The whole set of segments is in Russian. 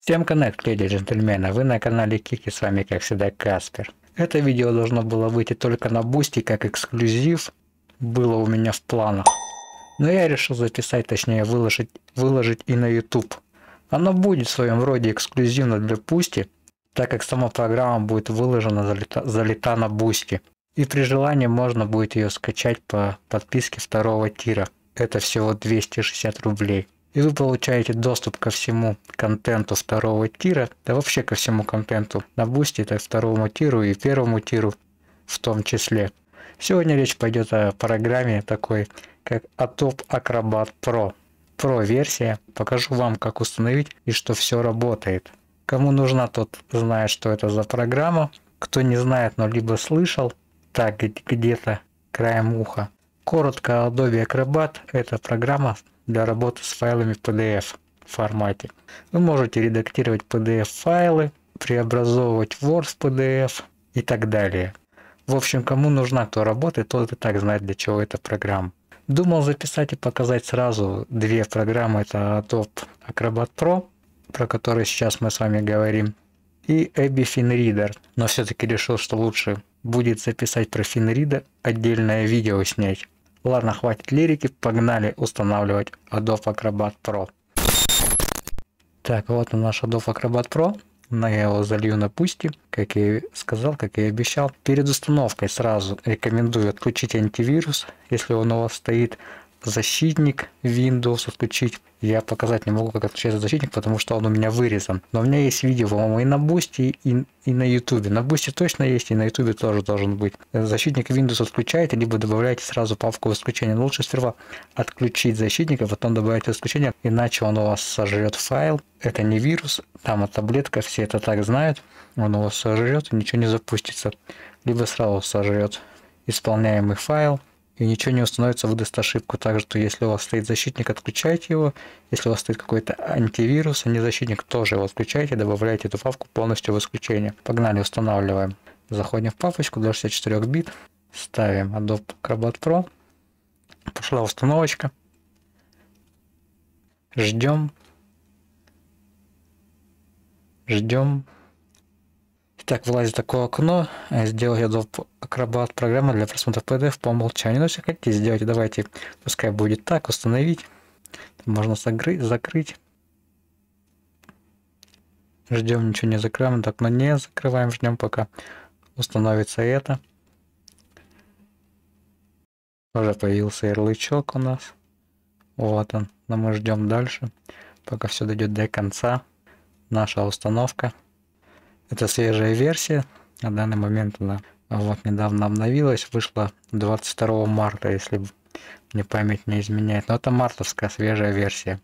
Всем коннект, леди и джентльмены, вы на канале Кики, с вами как всегда Каспер. Это видео должно было выйти только на Бусти как эксклюзив, было у меня в планах. Но я решил записать, точнее выложить и на YouTube. Оно будет в своем роде эксклюзивно для Бусти, так как сама программа будет выложена залита на Бусти. И при желании можно будет ее скачать по подписке второго тира. Это всего 260 рублей. И вы получаете доступ ко всему контенту второго тира, да вообще ко всему контенту на Бусти, так второму тиру и первому тиру в том числе. Сегодня речь пойдет о программе такой, как Adobe Acrobat Pro. Pro версия. Покажу вам, как установить и что все работает. Кому нужна, тот знает, что это за программа. Кто не знает, но либо слышал, так где-то краем уха. Коротко, Adobe Acrobat – это программа для работы с файлами PDF формате. Вы можете редактировать PDF файлы, преобразовывать Word в PDF и так далее. В общем, кому нужна, кто работает, тот и так знает, для чего эта программа. Думал записать и показать сразу две программы. Это Adobe Acrobat Pro, про который сейчас мы с вами говорим, и Abby FinReader. Но все-таки решил, что лучше будет записать про FinReader, отдельное видео снять. Ладно, хватит лирики, погнали устанавливать Adobe Acrobat Pro. Так, вот он наш Adobe Acrobat Pro. Я его залью на Бусти, как я и сказал, как я и обещал. Перед установкой сразу рекомендую отключить антивирус, если он у вас стоит. Защитник Windows отключить. Я показать не могу, как отключать защитник, потому что он у меня вырезан. Но у меня есть видео, по-моему, и на Бусти, и на YouTube. На Бусти точно есть, и на YouTube тоже должен быть. Защитник Windows отключаете, либо добавляете сразу папку исключения. Но лучше сперва отключить защитник, а потом добавить исключение, иначе он у вас сожрет файл. Это не вирус, там таблетка, все это так знают. Он у вас сожрет, и ничего не запустится. Либо сразу сожрет исполняемый файл, и ничего не установится, выдаст ошибку. Также, то если у вас стоит защитник, отключайте его. Если у вас стоит какой-то антивирус, а не защитник, тоже его отключайте, добавляйте эту папку полностью в исключение. Погнали, устанавливаем. Заходим в папочку до 64 бит, ставим Adobe Acrobat Pro. Пошла установочка. Ждем. Итак, вылазит такое окно. Сделать Adobe Acrobat программа для просмотра PDF по умолчанию. Но если хотите сделать, давайте, пускай будет так, установить. Можно закрыть. Ждем, ничего не закрываем. Так, но не закрываем, ждем, пока установится это. Уже появился ярлычок у нас. Вот он. Но мы ждем дальше, пока все дойдет до конца. Наша установка. Это свежая версия. На данный момент она вот недавно обновилась. Вышла 22 марта, если мне память не изменяет. Но это мартовская свежая версия.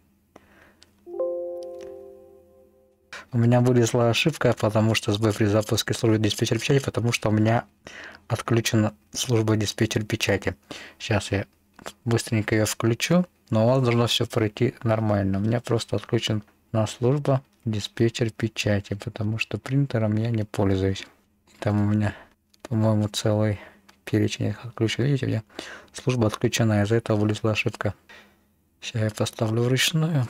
У меня вылезла ошибка, потому что сбой при запуске службы диспетчер печати, потому что у меня отключена служба диспетчер печати. Сейчас я быстренько ее включу, но у вас должно все пройти нормально. У меня просто отключена служба диспетчер печати, потому что принтером я не пользуюсь. Там у меня, по-моему, целый перечень их отключен. Видите, у меня служба отключена, из-за этого вылезла ошибка. Сейчас я поставлю вручную.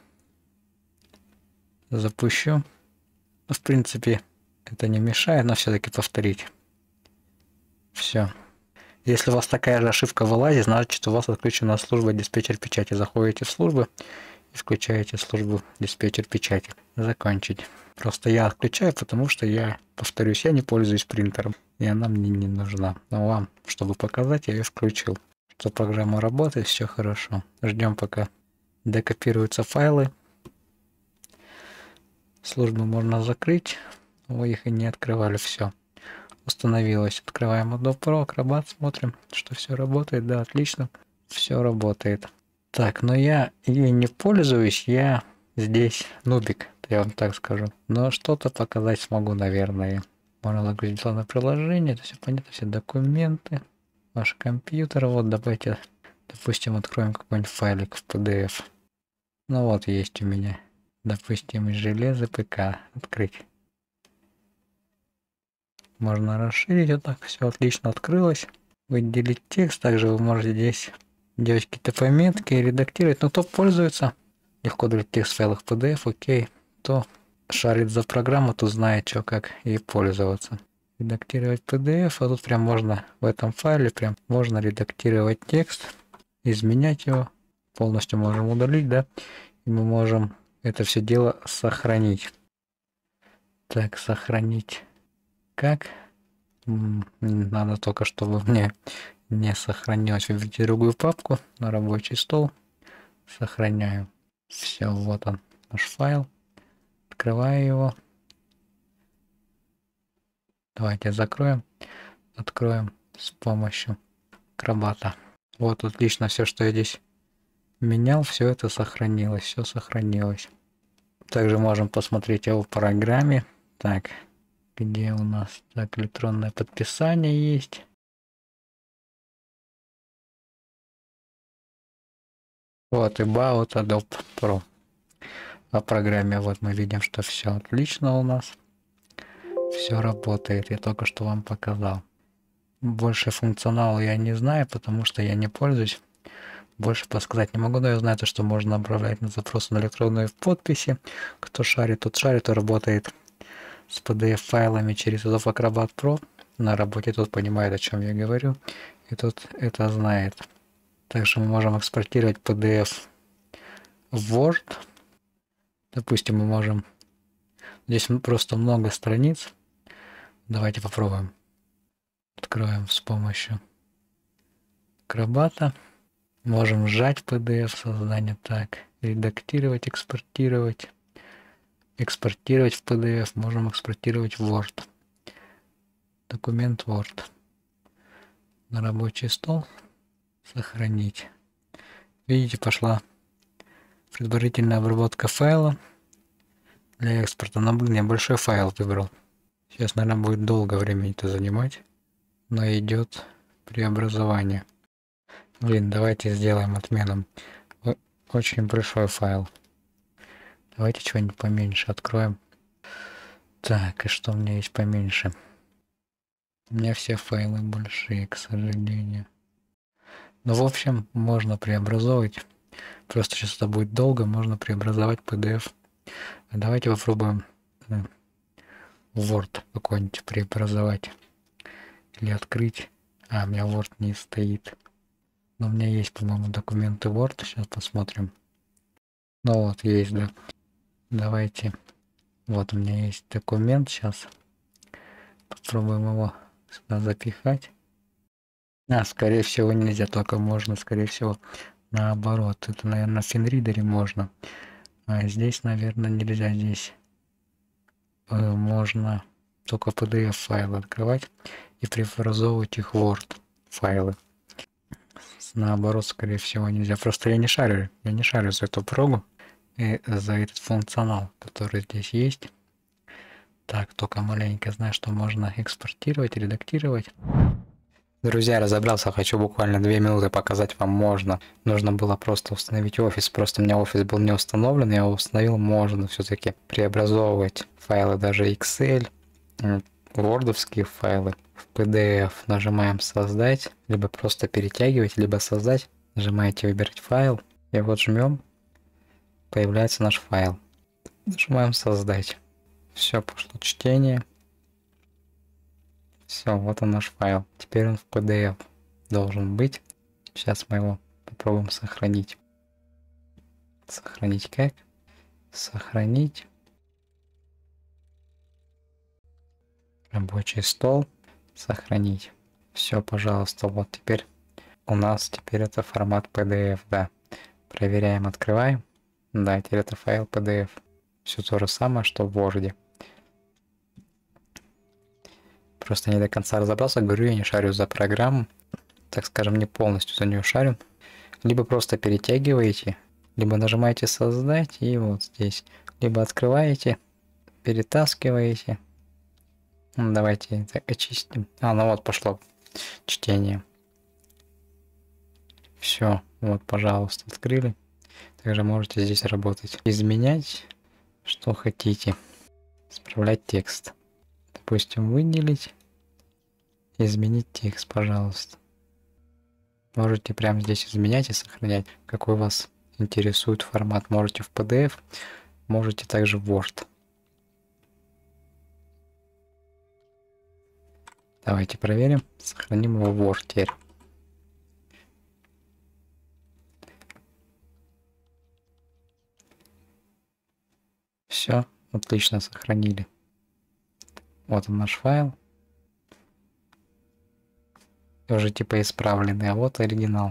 Запущу. Ну, в принципе, это не мешает, но все-таки повторить. Все. Если у вас такая же ошибка вылазит, значит, у вас отключена служба диспетчер печати. Заходите в службу и включаете службу диспетчер печати. Закончить. Просто я отключаю, потому что повторюсь, я не пользуюсь принтером, и она мне не нужна. Но вам, чтобы показать, я ее включил. Что программа работает, все хорошо. Ждем, пока декопируются файлы. Службу можно закрыть. Вы их и не открывали, все. Установилось. Открываем Adobe Pro, Acrobat, смотрим, что все работает. Да, отлично. Все работает. Так, но я ей не пользуюсь, я здесь нубик, я вам так скажу. Но что-то показать смогу, наверное. Можно загрузить главное приложение, это все понятно, все документы. Ваш компьютер, вот давайте, допустим, откроем какой-нибудь файлик в PDF. Ну вот есть у меня, допустим, из железа ПК открыть. Можно расширить, вот так, все отлично открылось. Выделить текст, также вы можете здесь делать какие-то пометки, редактировать. Но кто пользуется, легко удалить текст в файлах PDF, окей, то шарит за программу, то знает, что как ей пользоваться. Редактировать PDF, а тут прям можно в этом файле прям можно редактировать текст, изменять его, полностью можем удалить, да, и мы можем это все дело сохранить. Так, сохранить как? Надо только, чтобы мне не сохранилось. Введите другую папку на рабочий стол. Сохраняю. Все, вот он, наш файл. Открываю его. Давайте закроем. Откроем с помощью Acrobat. Вот отлично, все, что я здесь менял, все это сохранилось. Все сохранилось. Также можем посмотреть его в программе. Так, где у нас так электронное подписание есть. Вот и About Adobe Pro. По программе вот мы видим, что все отлично у нас. Все работает. Я только что вам показал. Больше функционала я не знаю, потому что я не пользуюсь. Больше подсказать не могу, но я знаю, что можно отправлять на запросы на электронные подписи. Кто шарит, тот шарит, кто работает с PDF-файлами через Adobe Acrobat Pro. На работе тот понимает, о чем я говорю, и тот это знает. Также мы можем экспортировать PDF в Word. Допустим, мы можем... Здесь просто много страниц. Давайте попробуем. Откроем с помощью Acrobat. Можем сжать PDF создание. Так, редактировать, экспортировать. Экспортировать в PDF. Можем экспортировать в Word. Документ Word. На рабочий стол. Сохранить. Видите, пошла предварительная обработка файла для экспорта. Но я большой файл выбрал. Сейчас, наверное, будет долго времени это занимать. Но идет преобразование. Блин, давайте сделаем отмену. Очень большой файл. Давайте что-нибудь поменьше откроем. Так, и что у меня есть поменьше? У меня все файлы большие, к сожалению. Ну, в общем, можно преобразовывать. Просто сейчас это будет долго. Можно преобразовать PDF. А давайте попробуем Word какой-нибудь преобразовать. Или открыть. А, у меня Word не стоит. Но у меня есть, по-моему, документы Word. Сейчас посмотрим. Ну вот, есть, да. Давайте. Вот у меня есть документ. Сейчас попробуем его сюда запихать. Скорее всего, нельзя. Только можно, скорее всего, наоборот. Это, наверное, в FinReader можно. А здесь, наверное, нельзя. Здесь можно только PDF-файлы открывать и преобразовывать их в Word файлы. Наоборот, скорее всего, нельзя. Просто я не шарю за эту прогу и за этот функционал, который здесь есть. Так, только маленько знаю, что можно экспортировать, редактировать. Друзья, разобрался, хочу буквально 2 минуты показать вам можно. Нужно было просто установить офис, просто у меня офис был не установлен, я его установил, можно все-таки преобразовывать файлы, даже Excel, вордовские файлы в PDF. Нажимаем создать, либо просто перетягивать, либо создать. Нажимаете выбирать файл, и вот жмем, появляется наш файл. Нажимаем создать. Все, пошло чтение. Все, вот он наш файл. Теперь он в PDF должен быть. Сейчас мы его попробуем сохранить. Сохранить как? Сохранить. Рабочий стол. Сохранить. Все, пожалуйста, вот теперь у нас это формат PDF, да. Проверяем, открываем. Да, теперь это файл PDF. Все то же самое, что в Word. Просто не до конца разобрался, говорю, я не шарю за программу, так скажем, не полностью за нее шарю. Либо просто перетягиваете, либо нажимаете создать и вот здесь, либо открываете, перетаскиваете. Давайте это очистим. Ну вот пошло чтение. Все, вот, пожалуйста, открыли. Также можете здесь работать. Изменять, что хотите. Исправлять текст. Допустим, выделить, изменить текст, пожалуйста. Можете прямо здесь изменять и сохранять, какой вас интересует формат. Можете в PDF, можете также в Word. Давайте проверим. Сохраним его в Word теперь. Все, отлично сохранили. Вот он наш файл. Уже типа исправленный, а вот оригинал.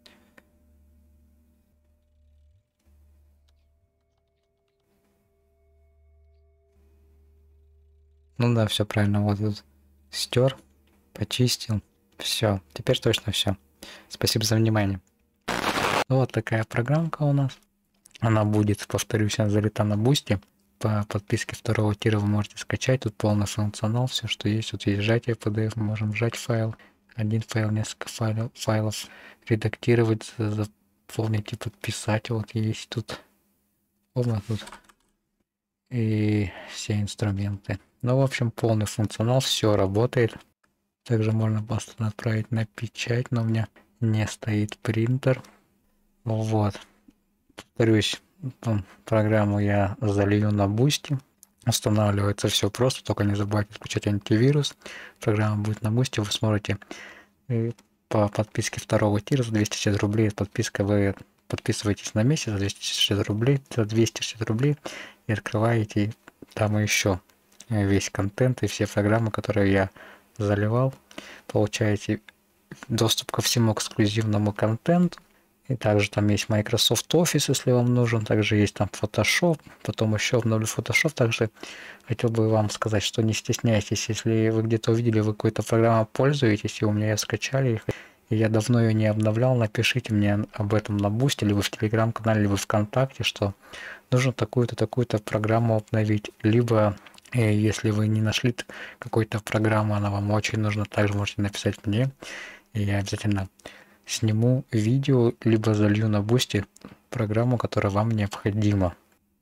Ну да, все правильно. Вот тут стер, почистил. Все, теперь точно все. Спасибо за внимание. Ну, вот такая программка у нас. Она будет, повторюсь, она залита на Boosty. По подписке второго тира вы можете скачать. Тут полный функционал, все, что есть. Вот есть сжатие PDF, мы можем сжать файл. Один файл, несколько файлов. Редактировать, заполнить и подписать. Вот есть тут. Вот тут. И все инструменты. Ну, в общем, полный функционал, все работает. Также можно просто отправить на печать, но у меня не стоит принтер. Вот. Повторюсь, программу я залью на Boosty. Устанавливается все просто, только не забывайте включать антивирус. Программа будет на Boosty, вы сможете по подписке второго тира за 260 рублей. Подписка вы подписываетесь на месяц за 260 рублей, и открываете там еще весь контент и все программы, которые я заливал. Получаете доступ ко всему эксклюзивному контенту. И также там есть Microsoft Office, если вам нужен. Также есть там Photoshop. Потом еще обновлю Photoshop. Также хотел бы вам сказать, что не стесняйтесь, если вы где-то увидели, вы какой-то программой пользуетесь, и у меня ее скачали, и я давно ее не обновлял, напишите мне об этом на Boosty, либо в Telegram-канале, либо ВКонтакте, что нужно такую-то, такую-то программу обновить. Либо, если вы не нашли какой-то программы, она вам очень нужна, также можете написать мне, и я обязательно сниму видео, либо залью на Boosty программу, которая вам необходима.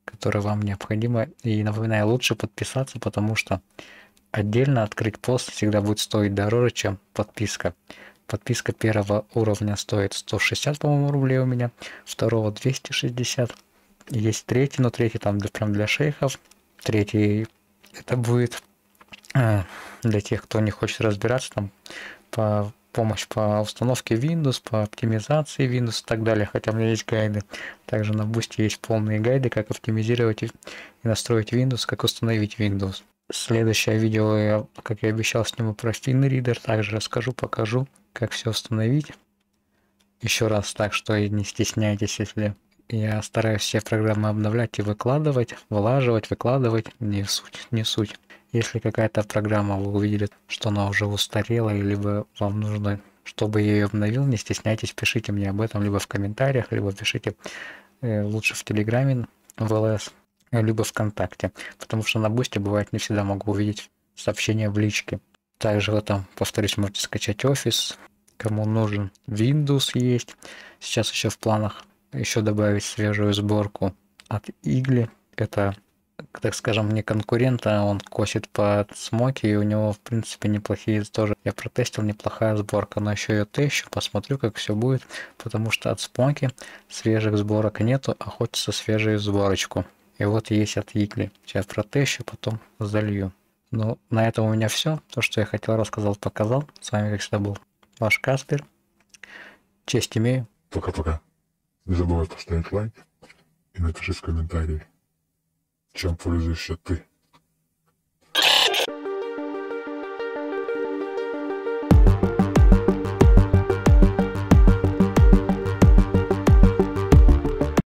И напоминаю, лучше подписаться, потому что отдельно открыть пост всегда будет стоить дороже, чем подписка. Подписка первого уровня стоит 160, по-моему, рублей у меня, второго 260. Есть третий, но третий там прям для шейхов. Третий это будет для тех, кто не хочет разбираться, там по помощь по установке Windows, по оптимизации Windows и так далее, хотя у меня есть гайды. Также на Boosty есть полные гайды, как оптимизировать и настроить Windows, как установить Windows. Следующее видео, я, как я обещал, сниму про FinReader, также расскажу, покажу, как все установить. Еще раз, так что не стесняйтесь, если я стараюсь все программы обновлять и выкладывать, выкладывать, не суть. Если какая-то программа, вы увидели, что она уже устарела, либо вам нужно, чтобы я ее обновил, не стесняйтесь, пишите мне об этом либо в комментариях, либо пишите лучше в Телеграме, в ЛС, либо ВКонтакте, потому что на Boosty бывает не всегда могу увидеть сообщения в личке. Также вы там, повторюсь, можете скачать Office, кому нужен Windows есть. Сейчас еще в планах еще добавить свежую сборку от Игли. Это, так скажем, не конкурент, а он косит под смоки, и у него, в принципе, неплохие тоже. Я протестил, неплохая сборка, но еще ее тещу, посмотрю, как все будет, потому что от смоки свежих сборок нету, а хочется свежую сборочку. И вот есть от Игли. Сейчас протещу, потом залью. Ну, на этом у меня все. То, что я хотел, рассказал, показал. С вами, как всегда, был ваш Каспер. Честь имею. Пока-пока. Не забывай поставить лайк и напиши в комментарии, чем пользуешься ты.